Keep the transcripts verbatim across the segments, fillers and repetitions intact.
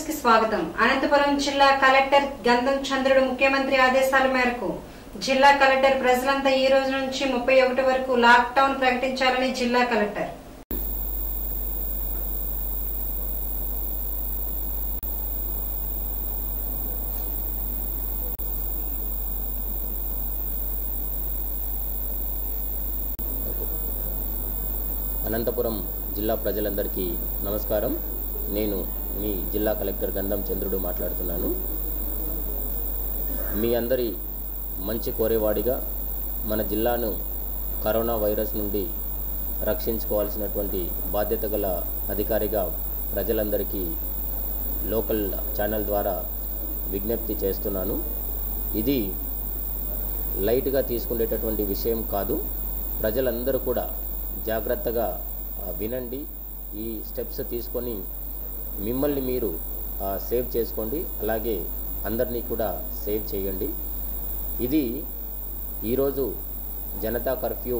కి స్వాగతం. అనంతపురం జిల్లా కలెక్టర్ గంధం చంద్రుడు ముఖ్యమంత్రి ఆదేశాల మేరకు జిల్లా కలెక్టర్ ప్రజలంతా ఈ రోజు నుంచి ముప్పై ఒకటి వరకు లాక్ డౌన్ ప్రకటించాలని జిల్లా కలెక్టర్ అనంతపురం జిల్లా ప్రజలందరికీ నమస్కారం. నేను మీ జిల్లా కలెక్టర్ గంధం చంద్రుడు మాట్లాడుతున్నాను. మీ అందరి మంచి కోరేవాడిగా మన జిల్లాను కరోనా వైరస్ నుండి రక్షించుకోవాల్సినటువంటి బాధ్యత గల అధికారిగా ప్రజలందరికీ లోకల్ ఛానల్ ద్వారా విజ్ఞప్తి చేస్తున్నాను. ఇది లైట్గా తీసుకునేటటువంటి విషయం కాదు. ప్రజలందరూ కూడా జాగ్రత్తగా వినండి. ఈ స్టెప్స్ తీసుకొని మిమ్మల్ని మీరు సేవ్ చేసుకోండి, అలాగే అందరినీ కూడా సేవ్ చేయండి. ఇది ఈరోజు జనతా కర్ఫ్యూ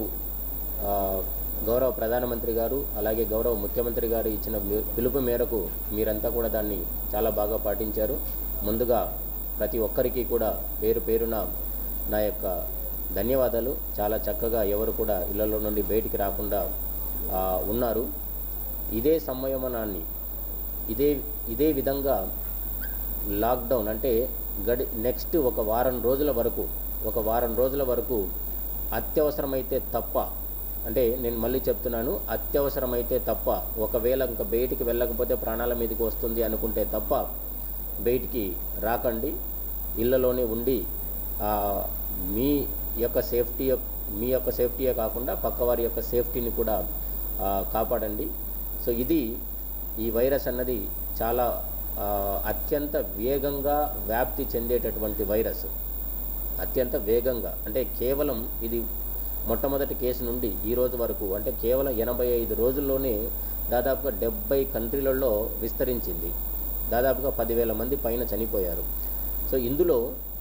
గౌరవ ప్రధానమంత్రి గారు అలాగే గౌరవ ముఖ్యమంత్రి గారు ఇచ్చిన పిలుపు మేరకు మీరంతా కూడా దాన్ని చాలా బాగా పాటించారు. ముందుగా ప్రతి ఒక్కరికి కూడా పేరు పేరున నా యొక్క ధన్యవాదాలు. చాలా చక్కగా ఎవరు కూడా ఇళ్లలో నుండి బయటికి రాకుండా ఉన్నారు. ఇదే సంయమనాన్ని ఇదే ఇదే విధంగా లాక్డౌన్ అంటే గడి నెక్స్ట్ ఒక వారం రోజుల వరకు ఒక వారం రోజుల వరకు అత్యవసరమైతే తప్ప, అంటే నేను మళ్ళీ చెప్తున్నాను, అత్యవసరమైతే తప్ప, ఒకవేళ ఇంకా బయటికి వెళ్ళకపోతే ప్రాణాల మీదకి వస్తుంది అనుకుంటే తప్ప బయటికి రాకండి. ఇళ్లలోనే ఉండి మీ యొక్క సేఫ్టీ మీ యొక్క సేఫ్టీయే కాకుండా పక్కవారి యొక్క సేఫ్టీని కూడా కాపాడండి. సో ఇది ఈ వైరస్ అన్నది చాలా అత్యంత వేగంగా వ్యాప్తి చెందేటటువంటి వైరస్. అత్యంత వేగంగా అంటే కేవలం ఇది మొట్టమొదటి కేసు నుండి ఈ రోజు వరకు అంటే కేవలం ఎనభై ఐదు రోజుల్లోనే దాదాపుగా డెబ్బై కంట్రీలలో విస్తరించింది. దాదాపుగా పదివేల మంది పైన చనిపోయారు. సో ఇందులో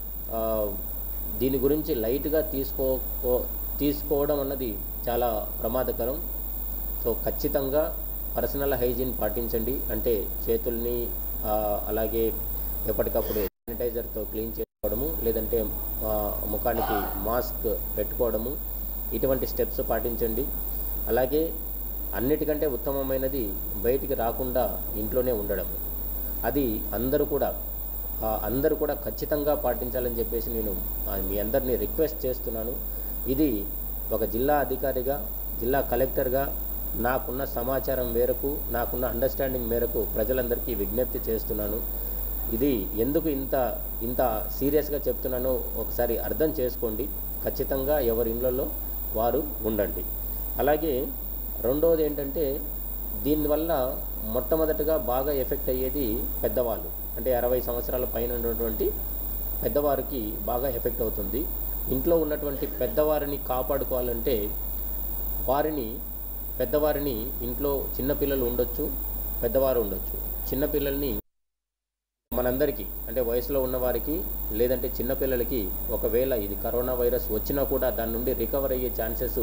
దీని గురించి లైట్గా తీసుకో తీసుకోవడం అన్నది చాలా ప్రమాదకరం. సో ఖచ్చితంగా పర్సనల్ హైజీన్ పాటించండి. అంటే చేతుల్ని అలాగే ఎప్పటికప్పుడు శానిటైజర్తో క్లీన్ చేసుకోవడము, లేదంటే ముఖానికి మాస్క్ పెట్టుకోవడము, ఇటువంటి స్టెప్స్ పాటించండి. అలాగే అన్నిటికంటే ఉత్తమమైనది బయటికి రాకుండా ఇంట్లోనే ఉండడము. అది అందరూ కూడా అందరూ కూడా ఖచ్చితంగా పాటించాలని చెప్పేసి నేను మీ అందరినీ రిక్వెస్ట్ చేస్తున్నాను. ఇది ఒక జిల్లా అధికారిగా జిల్లా కలెక్టర్గా నాకున్న సమాచారం మేరకు నాకున్న అండర్స్టాండింగ్ మేరకు ప్రజలందరికీ విజ్ఞప్తి చేస్తున్నాను. ఇది ఎందుకు ఇంత ఇంత సీరియస్గా చెప్తున్నానో ఒకసారి అర్థం చేసుకోండి. ఖచ్చితంగా ఎవరి ఇళ్లలో వారు ఉండండి. అలాగే రెండవది ఏంటంటే దీనివల్ల మొట్టమొదటిగా బాగా ఎఫెక్ట్ అయ్యేది పెద్దవాళ్ళు, అంటే అరవై సంవత్సరాల పైన ఉన్నటువంటి పెద్దవారికి బాగా ఎఫెక్ట్ అవుతుంది. ఇంట్లో ఉన్నటువంటి పెద్దవారిని కాపాడుకోవాలంటే వారిని పెద్దవారిని ఇంట్లో చిన్నపిల్లలు ఉండొచ్చు, పెద్దవారు ఉండొచ్చు. చిన్నపిల్లల్ని మనందరికీ అంటే వయసులో ఉన్నవారికి లేదంటే చిన్నపిల్లలకి ఒకవేళ ఇది కరోనా వైరస్ వచ్చినా కూడా దాని నుండి రికవర్ అయ్యే ఛాన్సెస్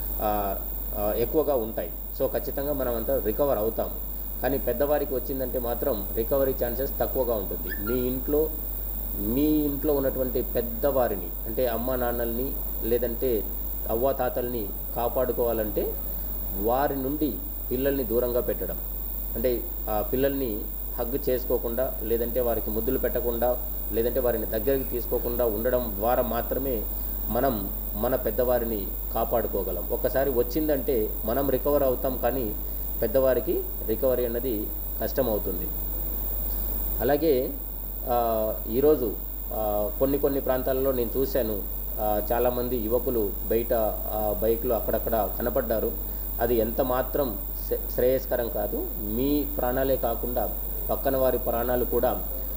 ఎక్కువగా ఉంటాయి. సో ఖచ్చితంగా మనం అంతా రికవర్ అవుతాము. కానీ పెద్దవారికి వచ్చిందంటే మాత్రం రికవరీ ఛాన్సెస్ తక్కువగా ఉంటుంది. మీ ఇంట్లో మీ ఇంట్లో ఉన్నటువంటి పెద్దవారిని అంటే అమ్మ నాన్నల్ని లేదంటే అవ్వాతాతల్ని కాపాడుకోవాలంటే వారి నుండి పిల్లల్ని దూరంగా పెట్టడం, అంటే ఆ పిల్లల్ని హగ్ చేసుకోకుండా లేదంటే వారికి ముద్దులు పెట్టకుండా లేదంటే వారిని దగ్గరికి తీసుకోకుండా ఉండడం ద్వారా మాత్రమే మనం మన పెద్దవారిని కాపాడుకోగలం. ఒకసారి వచ్చిందంటే మనం రికవర్ అవుతాం, కానీ పెద్దవారికి రికవరీ అన్నది కష్టం అవుతుంది. అలాగే ఈరోజు కొన్ని కొన్ని ప్రాంతాలలో నేను చూశాను, చాలామంది యువకులు బయట బైక్లు అక్కడక్కడ కనపడ్డారు. అది ఎంత మాత్రం శ్రేయస్కరం కాదు. మీ ప్రాణాలే కాకుండా పక్కన వారి ప్రాణాలు కూడా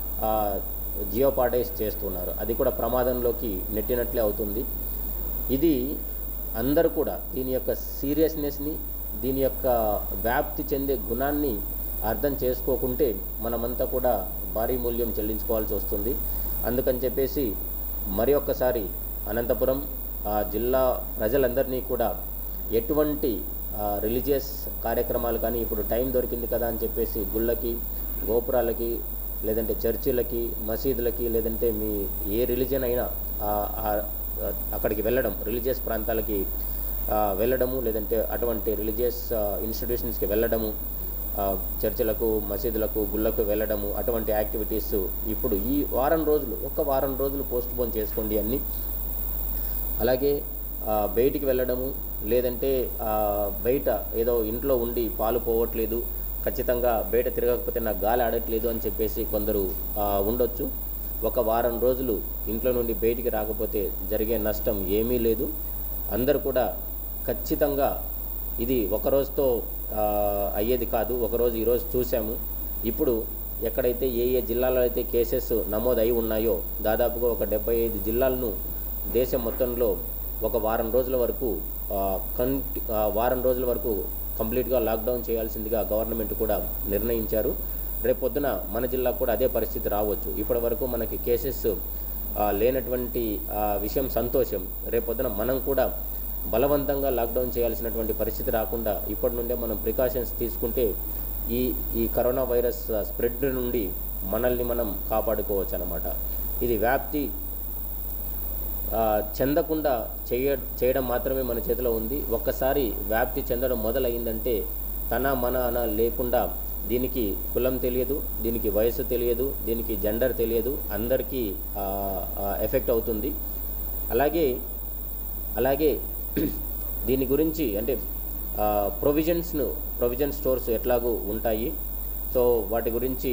జియోపాడైజ్ చేస్తున్నారు. అది కూడా ప్రమాదంలోకి నెట్టినట్లే అవుతుంది. ఇది అందరూ కూడా దీని యొక్క సీరియస్నెస్ని దీని యొక్క వ్యాప్తి చెందే గుణాన్ని అర్థం చేసుకోకుంటే మనమంతా కూడా భారీ మూల్యం చెల్లించుకోవాల్సి వస్తుంది. అందుకని చెప్పేసి మరి ఒక్కసారి అనంతపురం జిల్లా ప్రజలందరినీ కూడా ఎటువంటి రిలీజియస్ కార్యక్రమాలు కానీ ఇప్పుడు టైం దొరికింది కదా అని చెప్పేసి గుళ్ళకి గోపురాలకి లేదంటే చర్చిలకి, మసీదులకి, లేదంటే మీ ఏ రిలీజియన్ అయినా అక్కడికి వెళ్ళడం, రిలీజియస్ ప్రాంతాలకి వెళ్ళడము, లేదంటే అటువంటి రిలీజియస్ ఇన్స్టిట్యూషన్స్కి వెళ్ళడము, చర్చిలకు, మసీదులకు, గుళ్ళకు వెళ్ళడము, అటువంటి యాక్టివిటీస్ ఇప్పుడు ఈ వారం రోజులు ఒక వారం రోజులు పోస్ట్ పోన్ చేసుకోండి అన్నీ. అలాగే బయటికి వెళ్ళడము, లేదంటే బయట ఏదో ఇంట్లో ఉండి పాలు పోవట్లేదు, ఖచ్చితంగా బయట తిరగకపోతే నాకు గాలి ఆడట్లేదు అని చెప్పేసి కొందరు ఉండొచ్చు. ఒక వారం రోజులు ఇంట్లో నుండి బయటికి రాకపోతే జరిగే నష్టం ఏమీ లేదు. అందరూ కూడా ఖచ్చితంగా ఇది ఒకరోజుతో అయ్యేది కాదు. ఒకరోజు ఈరోజు చూసాము. ఇప్పుడు ఎక్కడైతే ఏ ఏ జిల్లాలో అయితే కేసెస్ నమోదు అయి ఉన్నాయో దాదాపుగా ఒక డెబ్బై ఐదు జిల్లాలను దేశం మొత్తంలో ఒక వారం రోజుల వరకు కంటి వారం రోజుల వరకు కంప్లీట్గా లాక్డౌన్ చేయాల్సిందిగా గవర్నమెంట్ కూడా నిర్ణయించారు. రేపొద్దున మన జిల్లా కూడా అదే పరిస్థితి రావచ్చు. ఇప్పటి వరకు మనకి కేసెస్ లేనటువంటి విషయం సంతోషం. రేపొద్దున మనం కూడా బలవంతంగా లాక్డౌన్ చేయాల్సినటువంటి పరిస్థితి రాకుండా ఇప్పటి నుండే మనం ప్రికాషన్స్ తీసుకుంటే ఈ ఈ కరోనా వైరస్ స్ప్రెడ్ నుండి మనల్ని మనం కాపాడుకోవచ్చు అన్నమాట. ఇది వ్యాప్తి చెందకుండా చేయ చేయడం మాత్రమే మన చేతిలో ఉంది. ఒక్కసారి వ్యాప్తి చెందడం మొదలైందంటే తన మన అన లేకుండా దీనికి కులం తెలియదు, దీనికి వయసు తెలియదు, దీనికి జెండర్ తెలియదు, అందరికీ ఎఫెక్ట్ అవుతుంది. అలాగే అలాగే దీని గురించి అంటే ప్రొవిజన్స్ను ప్రొవిజన్ స్టోర్స్ ఎట్లాగూ ఉంటాయి. సో వాటి గురించి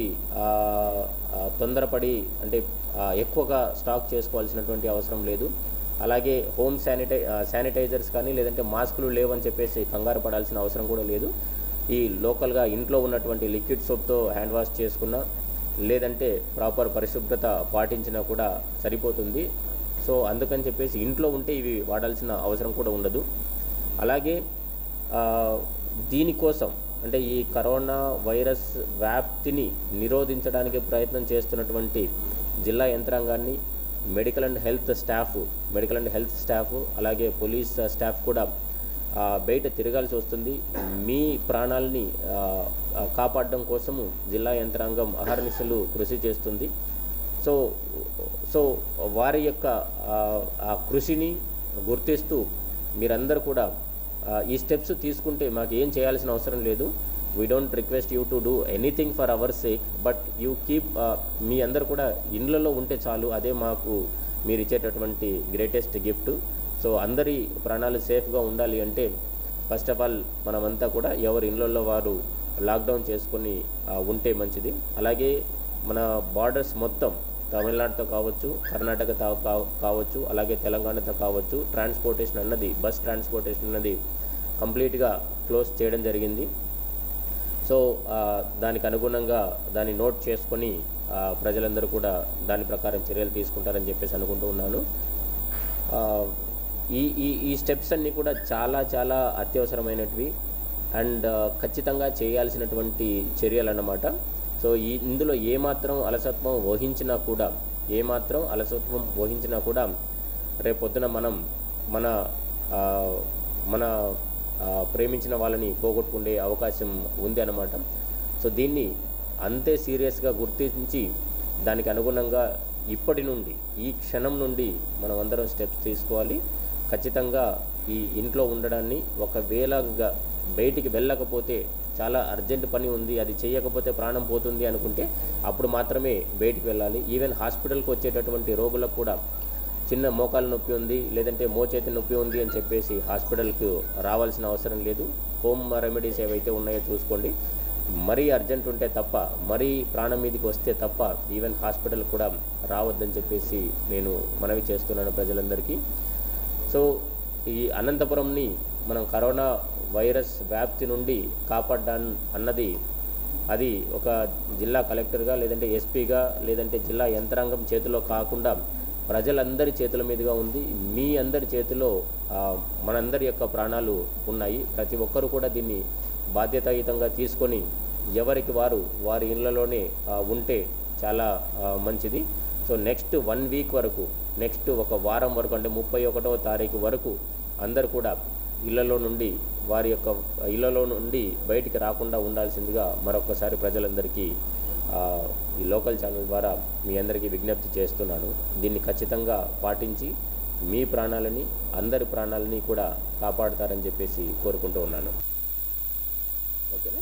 తొందరపడి అంటే ఎక్కువగా స్టాక్ చేసుకోవాల్సినటువంటి అవసరం లేదు. అలాగే హోమ్ శానిటై శానిటైజర్స్ కానీ లేదంటే మాస్కులు లేవని చెప్పేసి కంగారు పడాల్సిన అవసరం కూడా లేదు. ఈ లోకల్గా ఇంట్లో ఉన్నటువంటి లిక్విడ్ సోప్తో హ్యాండ్ వాష్ చేసుకున్నా లేదంటే ప్రాపర్ పరిశుభ్రత పాటించినా కూడా సరిపోతుంది. సో అందుకని చెప్పేసి ఇంట్లో ఉంటే ఇవి వాడాల్సిన అవసరం కూడా ఉండదు. అలాగే దీనికోసం అంటే ఈ కరోనా వైరస్ వ్యాప్తిని నిరోధించడానికి ప్రయత్నం చేస్తున్నటువంటి జిల్లా యంత్రాంగాన్ని, medical and health staff medical and health staff అలాగే పోలీస్ స్టాఫ్ కూడా బయట తిరగాల్సి వస్తుంది. మీ ప్రాణాలని కాపాడడం కోసము జిల్లా యంత్రాంగం అహర్నిశలు కృషి చేస్తుంది. సో సో వారి యొక్క ఆ కృషిని గుర్తిస్తూ మీరందరూ కూడా ఈ స్టెప్స్ తీసుకుంటే మాకు ఏం చేయాల్సిన అవసరం లేదు. We don't request you to do anything for our sake, but you keep మీ అందరు కూడా ఇండ్లలో ఉంటే చాలు. అదే మాకు మీరు ఇచ్చేటటువంటి గ్రేటెస్ట్ గిఫ్ట్. సో అందరి ప్రాణాలు సేఫ్గా ఉండాలి అంటే ఫస్ట్ ఆఫ్ ఆల్ మనమంతా కూడా ఎవరి ఇండ్లలో వారు లాక్డౌన్ చేసుకొని ఉంటే మంచిది. అలాగే మన బార్డర్స్ మొత్తం తమిళనాడుతో కావచ్చు, కర్ణాటకతో కావచ్చు, అలాగే తెలంగాణతో కావచ్చు, ట్రాన్స్పోర్టేషన్ అన్నది బస్ ట్రాన్స్పోర్టేషన్ అన్నది కంప్లీట్గా క్లోజ్ చేయడం జరిగింది. సో దానికి అనుగుణంగా దాన్ని నోట్ చేసుకొని ప్రజలందరూ కూడా దాని ప్రకారం చర్యలు తీసుకుంటారని చెప్పేసి అనుకుంటూ ఉన్నాను. ఈ ఈ ఈ స్టెప్స్ అన్నీ కూడా చాలా చాలా అత్యవసరమైనవి అండ్ ఖచ్చితంగా చేయాల్సినటువంటి చర్యలు అన్నమాట. సో ఈ ఇందులో ఏమాత్రం అలసత్వం వహించినా కూడా ఏమాత్రం అలసత్వం వహించినా కూడా రేపొద్దున మనం మన మన ప్రేమించిన వాళ్ళని పోగొట్టుకునే అవకాశం ఉంది అన్నమాట. సో దీన్ని అంతే సీరియస్గా గుర్తించి దానికి అనుగుణంగా ఇప్పటి నుండి ఈ క్షణం నుండి మనం అందరం స్టెప్స్ తీసుకోవాలి. ఖచ్చితంగా ఈ ఇంట్లో ఉండడాన్ని ఒకవేళ బయటికి వెళ్ళకపోతే చాలా అర్జెంట్ పని ఉంది, అది చేయకపోతే ప్రాణం పోతుంది అనుకుంటే అప్పుడు మాత్రమే బయటికి వెళ్ళాలి. ఈవెన్ హాస్పిటల్కి వచ్చేటటువంటి రోగులకు కూడా చిన్న మోకాల నొప్పి ఉంది లేదంటే మోచేతి నొప్పి ఉంది అని చెప్పేసి హాస్పిటల్కి రావాల్సిన అవసరం లేదు. హోమ్ రెమెడీస్ ఏవైతే ఉన్నాయో చూసుకోండి. మరీ అర్జెంట్ ఉంటే తప్ప, మరీ ప్రాణం మీదకి వస్తే తప్ప ఈవెన్ హాస్పిటల్ కూడా రావద్దని చెప్పేసి నేను మనవి చేస్తున్నాను ప్రజలందరికీ. సో ఈ అనంతపురంని మనం కరోనా వైరస్ వ్యాప్తి నుండి కాపాడ్డా అన్నది అది ఒక జిల్లా కలెక్టర్గా లేదంటే ఎస్పీగా లేదంటే జిల్లా యంత్రాంగం చేతిలో కాకుండా ప్రజలందరి చేతుల మీదుగా ఉంది. మీ అందరి చేతిలో మనందరి యొక్క ప్రాణాలు ఉన్నాయి. ప్రతి ఒక్కరు కూడా దీన్ని బాధ్యతాయుతంగా తీసుకొని ఎవరికి వారు వారి ఇళ్లలోనే ఉంటే చాలా మంచిది. సో నెక్స్ట్ వన్ వీక్ వరకు, నెక్స్ట్ ఒక వారం వరకు అంటే ముప్పై ఒకటవ తారీఖు వరకు అందరు కూడా ఇళ్లలో నుండి వారి యొక్క ఇళ్లలో నుండి బయటికి రాకుండా ఉండాల్సిందిగా మరొకసారి ప్రజలందరికీ ఈ లోకల్ ఛానల్ ద్వారా మీ అందరికీ విజ్ఞప్తి చేస్తున్నాను. దీన్ని ఖచ్చితంగా పాటించి మీ ప్రాణాలని అందరి ప్రాణాలని కూడా కాపాడుతారని చెప్పేసి కోరుకుంటూ ఉన్నాను. ఓకేనా?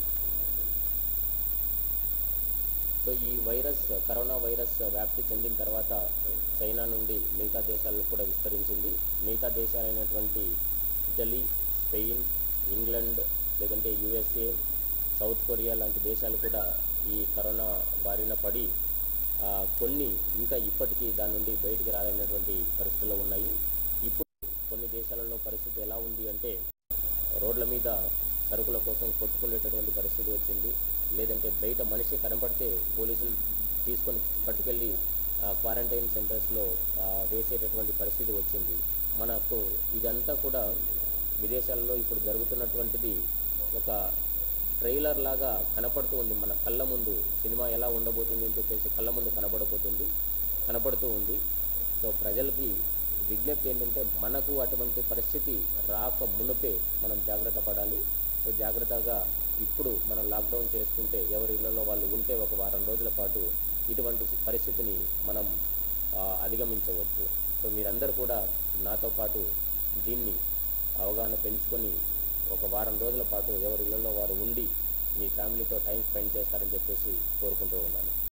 సో ఈ వైరస్ కరోనా వైరస్ వ్యాప్తి చెందిన తర్వాత చైనా నుండి మిగతా దేశాలకు కూడా విస్తరించింది. మిగతా దేశాలైనటువంటి ఇటలీ, స్పెయిన్, ఇంగ్లాండ్, లేదంటే యుఎస్ఏ, సౌత్ కొరియా లాంటి దేశాలు కూడా ఈ కరోనా బారిన పడి కొన్ని ఇంకా ఇప్పటికీ దాని నుండి బయటికి రాలేనటువంటి పరిస్థితుల్లో ఉన్నాయి. ఇప్పుడు కొన్ని దేశాలలో పరిస్థితి ఎలా ఉంది అంటే రోడ్ల మీద సరుకుల కోసం కొట్టుకునేటటువంటి పరిస్థితి వచ్చింది. లేదంటే బయట మనిషి కనపడితే పోలీసులు తీసుకొని పట్టుకెళ్ళి క్వారంటైన్ సెంటర్స్లో వేసేటటువంటి పరిస్థితి వచ్చింది. మనకు ఇదంతా కూడా విదేశాల్లో ఇప్పుడు జరుగుతున్నటువంటిది ఒక ట్రైలర్ లాగా కనపడుతూ ఉంది. మన కళ్ళ ముందు సినిమా ఎలా ఉండబోతుంది అని చెప్పేసి కళ్ళ ముందు కనబడబోతుంది కనపడుతూ ఉంది. సో ప్రజలకి విజ్ఞప్తి ఏంటంటే మనకు అటువంటి పరిస్థితి రాక మునుపే మనం జాగ్రత్త పడాలి. సో జాగ్రత్తగా ఇప్పుడు మనం లాక్డౌన్ చేసుకుంటే ఎవరి ఇళ్లలో వాళ్ళు ఉంటే ఒక వారం రోజుల పాటు ఇటువంటి పరిస్థితిని మనం అధిగమించవచ్చు. సో మీరందరూ కూడా నాతో పాటు దీన్ని అవగాహన పెంచుకొని ఒక వారం రోజుల పాటు ఎవరి ఇళ్లలో వారు ఉండి మీ ఫ్యామిలీతో టైం స్పెండ్ చేస్తారని చెప్పేసి కోరుకుంటూ ఉన్నాను.